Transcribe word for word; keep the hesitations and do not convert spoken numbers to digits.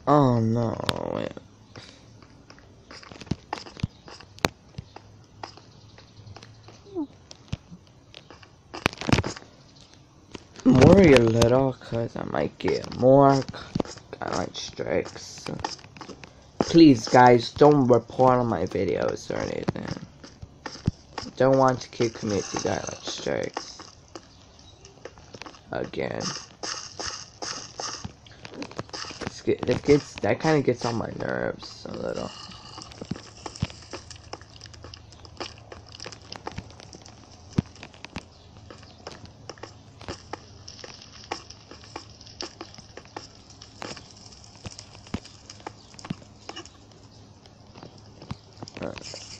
Oh no. Wait. Worry a little, cause I might get more like strikes. Please, guys, don't report on my videos or anything. Don't want to keep community guidelines strikes again. It gets that kind of gets on my nerves a little. Uh.